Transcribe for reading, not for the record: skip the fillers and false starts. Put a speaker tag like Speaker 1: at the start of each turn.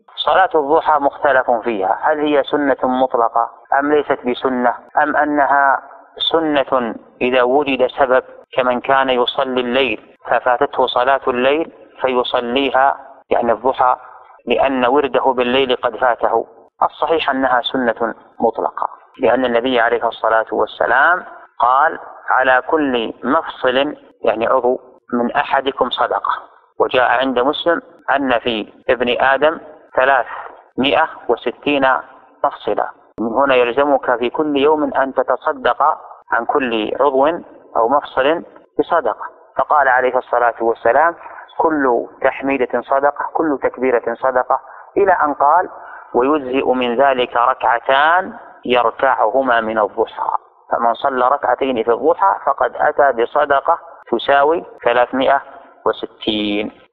Speaker 1: صلاة الضحى مختلف فيها، هل هي سنة مطلقة أم ليست بسنة، أم أنها سنة إذا وجد سبب كمن كان يصلي الليل ففاتته صلاة الليل فيصليها يعني الضحى لأن ورده بالليل قد فاته. الصحيح أنها سنة مطلقة، لأن النبي عليه الصلاة والسلام قال على كل مفصل يعني عضو من أحدكم صدقة. وجاء عند مسلم أن في ابن آدم 360 مفصلا، من هنا يلزمك في كل يوم أن تتصدق عن كل عضو أو مفصل بصدقة. فقال عليه الصلاة والسلام كل تحميدة صدقة، كل تكبيرة صدقة، إلى أن قال ويجزئ من ذلك ركعتان يركعهما من الضحى، فمن صلى ركعتين في الضحى فقد أتى بصدقة تساوي 360.